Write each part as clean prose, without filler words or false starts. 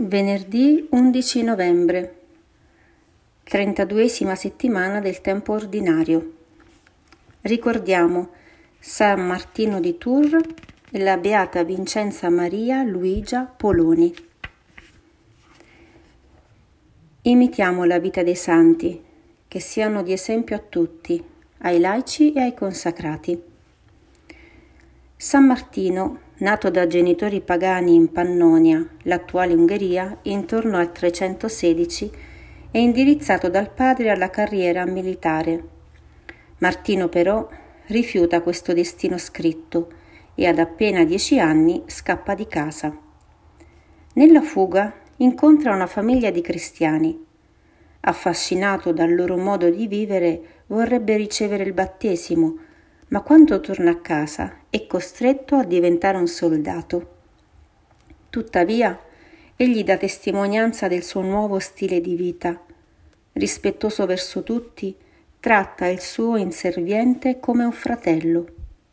Venerdì 11 novembre, 32esima settimana del tempo ordinario. Ricordiamo San Martino di Tours e la Beata Vincenza Maria Luigia Poloni. Imitiamo la vita dei santi, che siano di esempio a tutti, ai laici e ai consacrati. San Martino, nato da genitori pagani in Pannonia, l'attuale Ungheria, intorno al 316, è indirizzato dal padre alla carriera militare. Martino però rifiuta questo destino scritto e ad appena 10 anni scappa di casa. Nella fuga incontra una famiglia di cristiani. Affascinato dal loro modo di vivere, vorrebbe ricevere il battesimo, ma quando torna a casa è costretto a diventare un soldato. Tuttavia, egli dà testimonianza del suo nuovo stile di vita. Rispettoso verso tutti, tratta il suo inserviente come un fratello.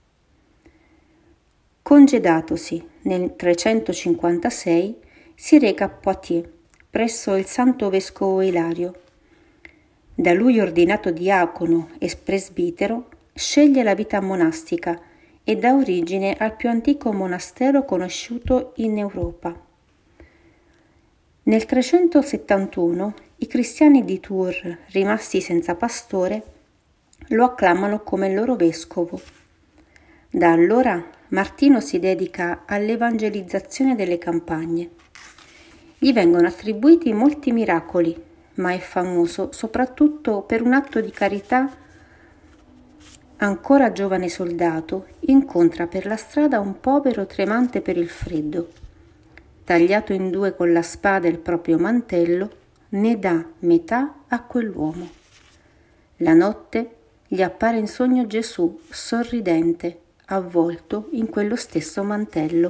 Congedatosi nel 356, si reca a Poitiers, presso il santo vescovo Ilario. Da lui ordinato diacono e presbitero, sceglie la vita monastica e dà origine al più antico monastero conosciuto in Europa. Nel 371 i cristiani di Tours, rimasti senza pastore, lo acclamano come loro vescovo. Da allora Martino si dedica all'evangelizzazione delle campagne. Gli vengono attribuiti molti miracoli, ma è famoso soprattutto per un atto di carità. Ancora giovane soldato, incontra per la strada un povero tremante per il freddo. Tagliato in due con la spada il proprio mantello, ne dà metà a quell'uomo. La notte gli appare in sogno Gesù, sorridente, avvolto in quello stesso mantello.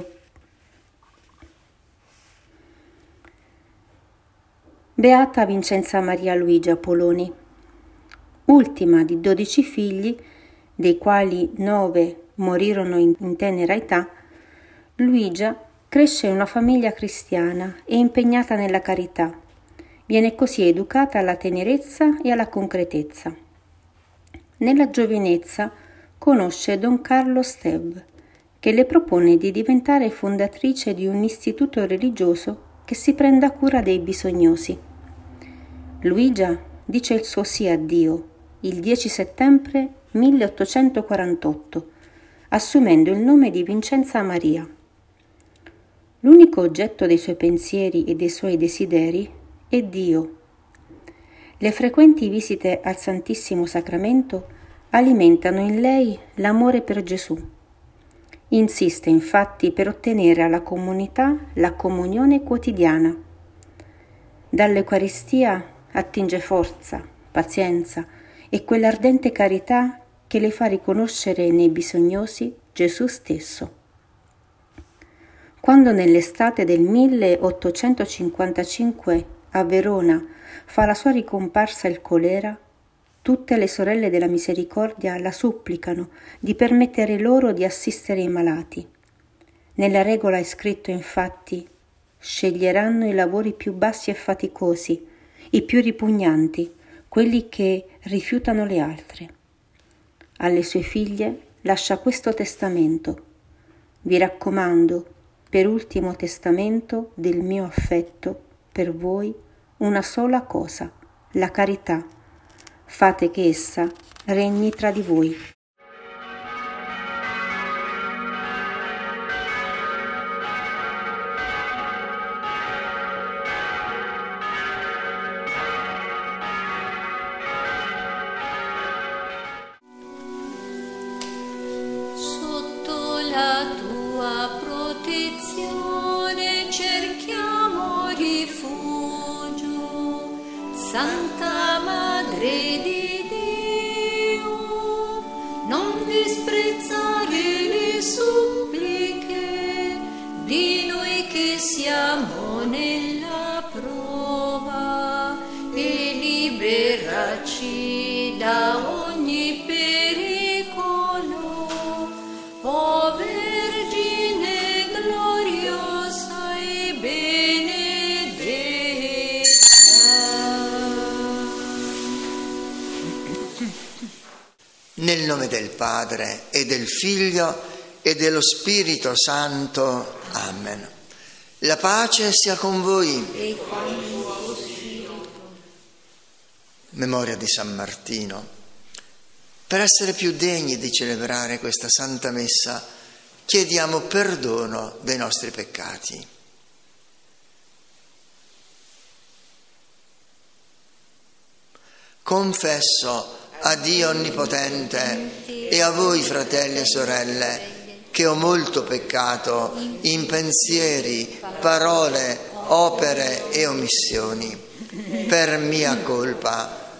Beata Vincenza Maria Luigia Poloni, ultima di 12 figli, dei quali 9 morirono in tenera età, Luigia cresce in una famiglia cristiana e impegnata nella carità. Viene così educata alla tenerezza e alla concretezza. Nella giovinezza conosce Don Carlo Steb, che le propone di diventare fondatrice di un istituto religioso che si prenda cura dei bisognosi. Luigia dice il suo sì a Dio il 10 settembre 1848, assumendo il nome di Vincenza Maria. L'unico oggetto dei suoi pensieri e dei suoi desideri è Dio. Le frequenti visite al Santissimo Sacramento alimentano in lei l'amore per Gesù. Insiste infatti per ottenere alla comunità la comunione quotidiana. Dall'Eucaristia attinge forza, pazienza e quell'ardente carità che le fa riconoscere nei bisognosi Gesù stesso. Quando nell'estate del 1855 a Verona fa la sua ricomparsa il colera, tutte le sorelle della misericordia la supplicano di permettere loro di assistere i malati. Nella regola è scritto infatti: sceglieranno i lavori più bassi e faticosi, i più ripugnanti, quelli che rifiutano le altre. Alle sue figlie lascia questo testamento: vi raccomando, per ultimo testamento del mio affetto per voi, una sola cosa, la carità. Fate che essa regni tra di voi. Sotto la tua protezione cerchiamo rifugio, Santa Madre di Dio, non disprezzare le suppliche di noi che siamo nella prova e liberaci da ogni pericolo. O Vergine gloriosa e benedetta, nel nome del Padre e del Figlio e dello Spirito Santo. Amen. La pace sia con voi. E con il tuo spirito. Memoria di San Martino. Per essere più degni di celebrare questa Santa Messa, chiediamo perdono dei nostri peccati. Confesso a Dio Onnipotente e a voi, fratelli e sorelle, che ho molto peccato in pensieri, parole, opere e omissioni, per mia colpa,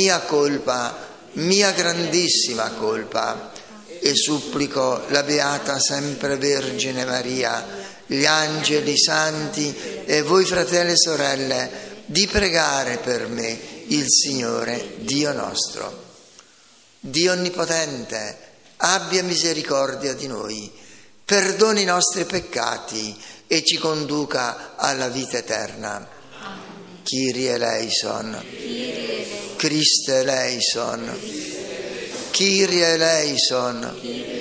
mia grandissima colpa, e supplico la Beata Sempre Vergine Maria, gli angeli, i santi e voi, fratelli e sorelle, di pregare per me il Signore Dio nostro. Dio Onnipotente, abbia misericordia di noi, perdoni i nostri peccati e ci conduca alla vita eterna. Kyrie eleison, Christe eleison, Kyrie eleison.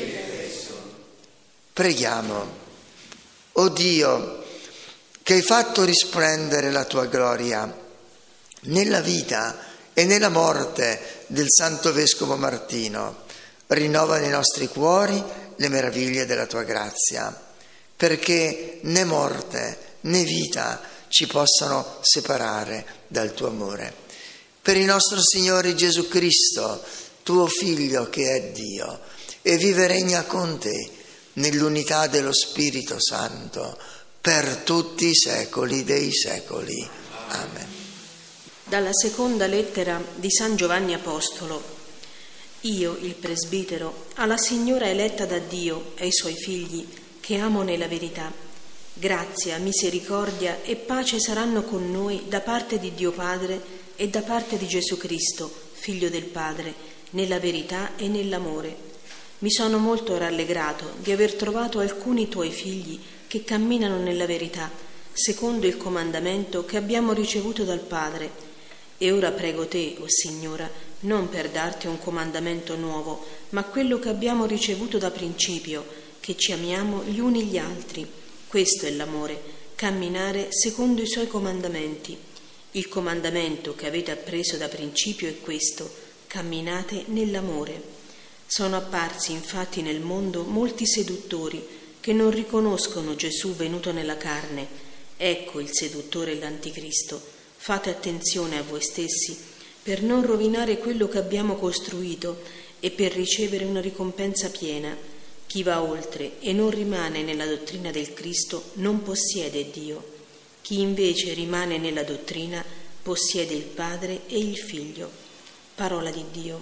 Preghiamo. O Dio, che hai fatto risplendere la tua gloria nella vita e nella morte del Santo Vescovo Martino, rinnova nei nostri cuori le meraviglie della tua grazia, perché né morte né vita ci possano separare dal tuo amore. Per il nostro Signore Gesù Cristo, tuo Figlio che è Dio e vive e regna con te nell'unità dello Spirito Santo per tutti i secoli dei secoli. Amen. Dalla seconda lettera di San Giovanni Apostolo. Io, il presbitero, alla Signora eletta da Dio e ai suoi figli, che amo nella verità, grazia, misericordia e pace saranno con noi da parte di Dio Padre e da parte di Gesù Cristo, Figlio del Padre, nella verità e nell'amore. Mi sono molto rallegrato di aver trovato alcuni tuoi figli che camminano nella verità, secondo il comandamento che abbiamo ricevuto dal Padre. E ora prego te, o Signora, non per darti un comandamento nuovo, ma quello che abbiamo ricevuto da principio, che ci amiamo gli uni gli altri. Questo è l'amore, camminare secondo i suoi comandamenti. Il comandamento che avete appreso da principio è questo: camminate nell'amore. Sono apparsi infatti nel mondo molti seduttori che non riconoscono Gesù venuto nella carne. Ecco il seduttore e l'anticristo. Fate attenzione a voi stessi per non rovinare quello che abbiamo costruito e per ricevere una ricompensa piena. Chi va oltre e non rimane nella dottrina del Cristo non possiede Dio. Chi invece rimane nella dottrina possiede il Padre e il Figlio. Parola di Dio.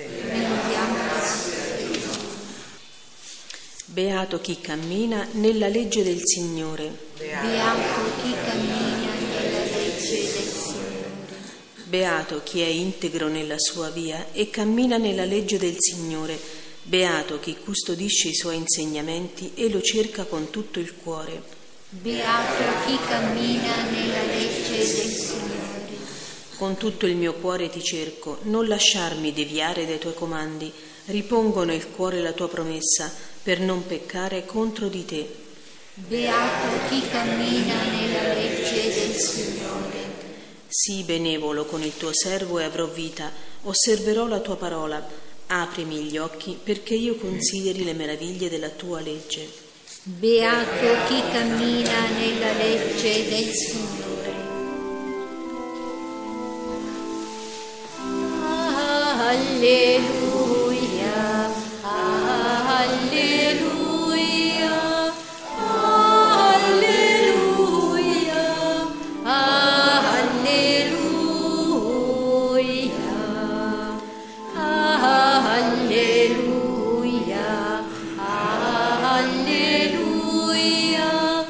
Beato chi cammina nella legge del Signore. Beato chi cammina nella legge del Signore. Beato chi è integro nella sua via e cammina nella legge del Signore. Beato chi custodisce i suoi insegnamenti e lo cerca con tutto il cuore. Beato chi cammina nella legge del Signore. Con tutto il mio cuore ti cerco, non lasciarmi deviare dai tuoi comandi. Ripongo nel cuore la tua promessa per non peccare contro di te. Beato chi cammina nella legge del Signore. Sii benevolo con il tuo servo e avrò vita, osserverò la tua parola. Aprimi gli occhi perché io consideri le meraviglie della tua legge. Beato chi cammina nella legge del Signore. Alleluia, alleluia, alleluia, alleluia, alleluia, alleluia,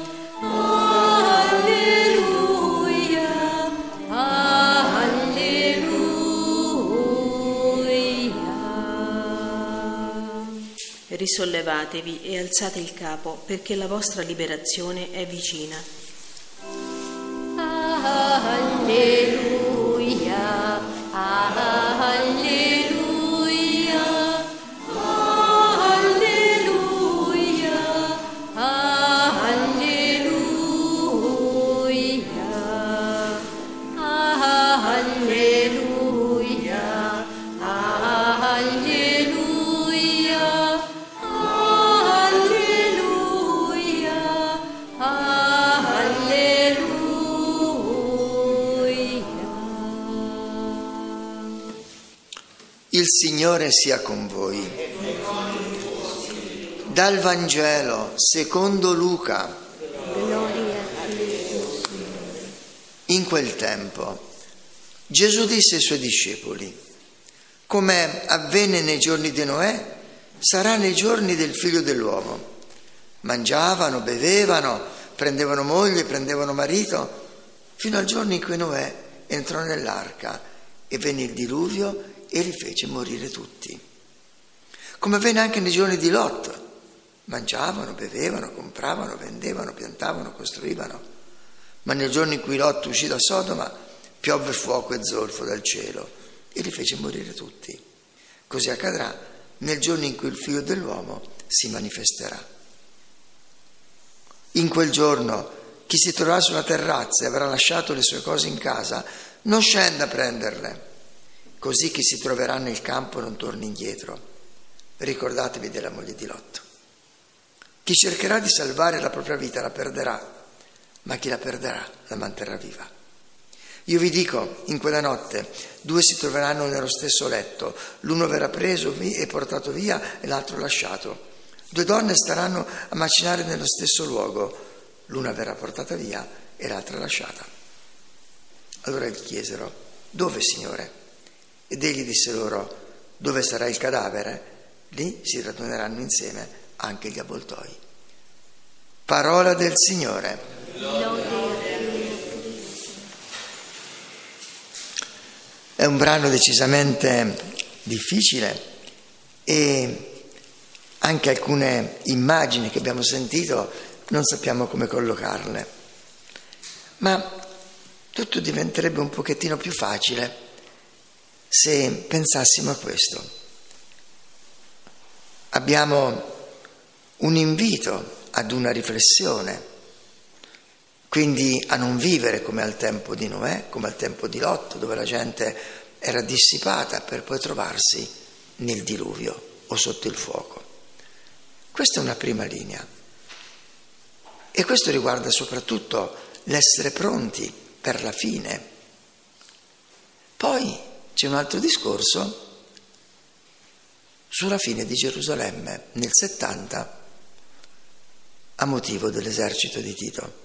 Risollevatevi e alzate il capo, perché la vostra liberazione è vicina. Alleluia, alleluia, alleluia, Il Signore sia con voi. Dal Vangelo secondo Luca. Gloria a te, Signore. In quel tempo Gesù disse ai suoi discepoli: come avvenne nei giorni di Noè, sarà nei giorni del Figlio dell'uomo. Mangiavano, bevevano, prendevano moglie, prendevano marito, fino al giorno in cui Noè entrò nell'arca e venne il diluvio e li fece morire tutti. Come avvenne anche nei giorni di Lot. Mangiavano, bevevano, compravano, vendevano, piantavano, costruivano. Ma nel giorno in cui Lot uscì da Sodoma, piovve fuoco e zolfo dal cielo e li fece morire tutti. Così accadrà nel giorno in cui il Figlio dell'uomo si manifesterà. In quel giorno chi si troverà sulla terrazza e avrà lasciato le sue cose in casa non scenda a prenderle. Così chi si troverà nel campo non torni indietro. Ricordatevi della moglie di Lot. Chi cercherà di salvare la propria vita la perderà, ma chi la perderà la manterrà viva. Io vi dico, in quella notte 2 si troveranno nello stesso letto, l'uno verrà preso e portato via e l'altro lasciato. 2 donne staranno a macinare nello stesso luogo, l'una verrà portata via e l'altra lasciata. Allora gli chiesero: dove, Signore? Ed egli disse loro: dove sarà il cadavere, lì si raduneranno insieme anche gli avvoltoi. Parola del Signore. È un brano decisamente difficile e anche alcune immagini che abbiamo sentito non sappiamo come collocarle, ma tutto diventerebbe un pochettino più facile se pensassimo a questo. Abbiamo un invito ad una riflessione, quindi a non vivere come al tempo di Noè, come al tempo di Lot, dove la gente era dissipata per poi trovarsi nel diluvio o sotto il fuoco. Questa è una prima linea e questo riguarda soprattutto l'essere pronti per la fine. Poi c'è un altro discorso sulla fine di Gerusalemme nel 70 a motivo dell'esercito di Tito.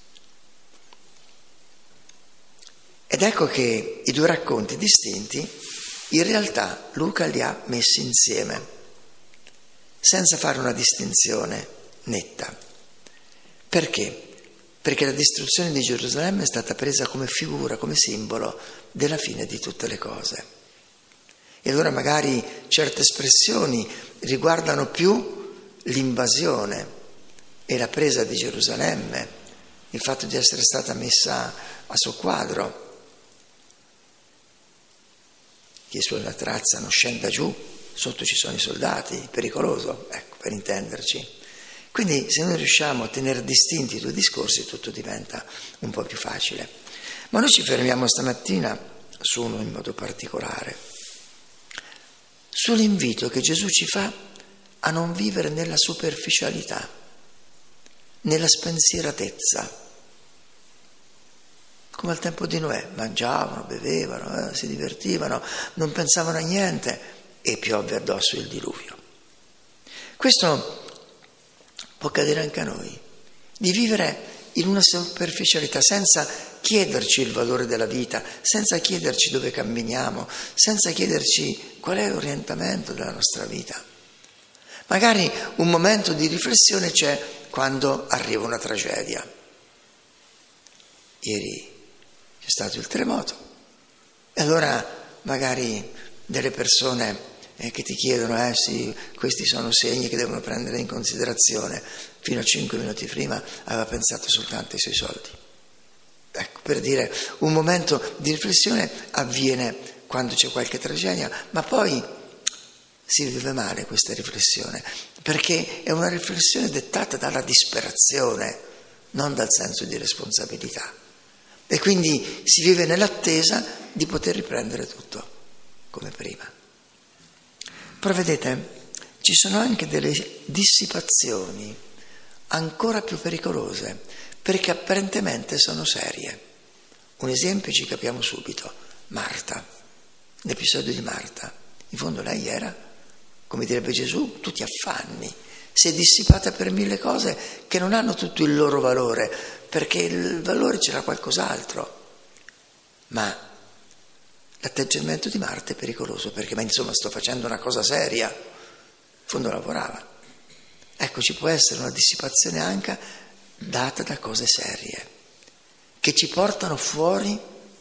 Ed ecco che i 2 racconti distinti in realtà Luca li ha messi insieme senza fare una distinzione netta. Perché? Perché la distruzione di Gerusalemme è stata presa come figura, come simbolo della fine di tutte le cose. E allora magari certe espressioni riguardano più l'invasione e la presa di Gerusalemme, il fatto di essere stata messa a soqquadro. Chi è sulla terrazza non scenda giù, sotto ci sono i soldati, pericoloso, ecco, per intenderci. Quindi se noi riusciamo a tenere distinti i 2 discorsi tutto diventa un po' più facile. Ma noi ci fermiamo stamattina su uno in modo particolare, sull'invito che Gesù ci fa a non vivere nella superficialità, nella spensieratezza. Come al tempo di Noè, mangiavano, bevevano, si divertivano, non pensavano a niente e piovve addosso il diluvio. Questo può accadere anche a noi, di vivere in una superficialità senza chiederci il valore della vita, senza chiederci dove camminiamo, senza chiederci qual è l'orientamento della nostra vita. Magari un momento di riflessione c'è quando arriva una tragedia. Ieri c'è stato il terremoto e allora magari delle persone che ti chiedono sì, questi sono segni che devono prendere in considerazione. Fino a 5 minuti prima aveva pensato soltanto ai suoi soldi. Ecco, per dire, un momento di riflessione avviene quando c'è qualche tragedia, ma poi si vive male questa riflessione, perché è una riflessione dettata dalla disperazione, non dal senso di responsabilità. E quindi si vive nell'attesa di poter riprendere tutto come prima. Però vedete, ci sono anche delle dissipazioni ancora più pericolose, perché apparentemente sono serie. Un esempio ci capiamo subito: Marta, l'episodio di Marta. In fondo lei era, come direbbe Gesù, tutti affanni. Si è dissipata per 1000 cose che non hanno tutto il loro valore, perché il valore c'era qualcos'altro. Ma l'atteggiamento di Marta è pericoloso, perché ma insomma sto facendo una cosa seria. In fondo lavorava. Ecco, ci può essere una dissipazione anche data da cose serie, che ci portano fuori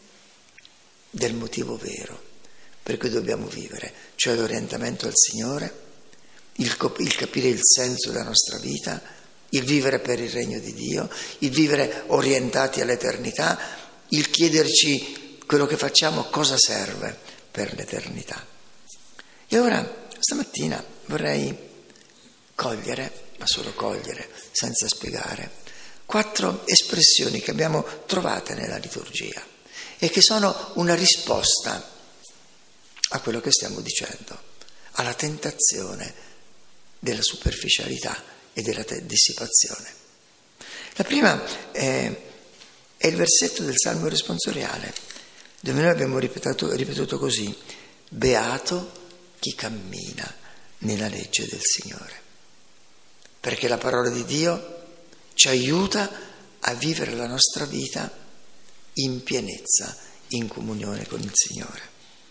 del motivo vero per cui dobbiamo vivere, cioè l'orientamento al Signore, il capire il senso della nostra vita, il vivere per il regno di Dio, il vivere orientati all'eternità, il chiederci quello che facciamo cosa serve per l'eternità. E ora, stamattina, vorrei cogliere, ma solo cogliere, senza spiegare, 4 espressioni che abbiamo trovate nella liturgia e che sono una risposta a quello che stiamo dicendo, alla tentazione della superficialità e della dissipazione. La prima è il versetto del Salmo responsoriale, dove noi abbiamo ripetuto così: beato chi cammina nella legge del Signore, perché la parola di Dio ci aiuta a vivere la nostra vita in pienezza, in comunione con il Signore.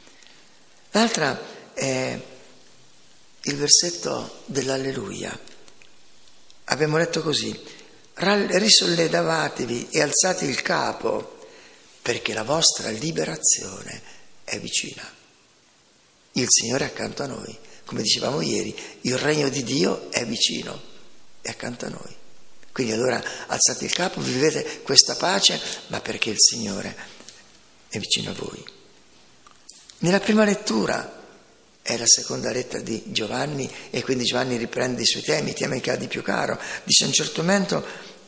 L'altra è il versetto dell'Alleluia. Abbiamo letto così: risollevatevi e alzate il capo, perché la vostra liberazione è vicina. Il Signore è accanto a noi. Come dicevamo ieri, il regno di Dio è vicino, è accanto a noi. Quindi allora alzate il capo, vivete questa pace, ma perché il Signore è vicino a voi. Nella prima lettura è la seconda lettera di Giovanni, e quindi Giovanni riprende i suoi temi che ha di più caro. Dice: a un certo momento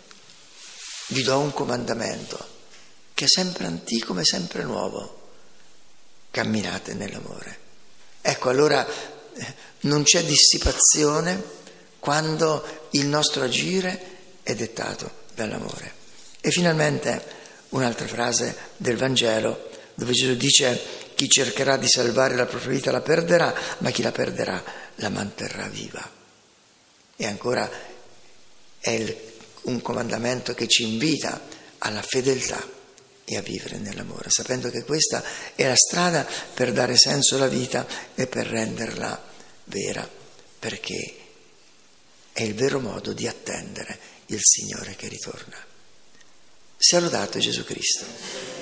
vi do un comandamento che è sempre antico ma è sempre nuovo: camminate nell'amore. Ecco, allora non c'è dissipazione quando il nostro agire è dettato dall'amore. E finalmente un'altra frase del Vangelo, dove Gesù dice: chi cercherà di salvare la propria vita la perderà, ma chi la perderà la manterrà viva. E ancora è un comandamento che ci invita alla fedeltà e a vivere nell'amore, sapendo che questa è la strada per dare senso alla vita e per renderla vera, perché è il vero modo di attendere il Signore che ritorna. Sia lodato Gesù Cristo.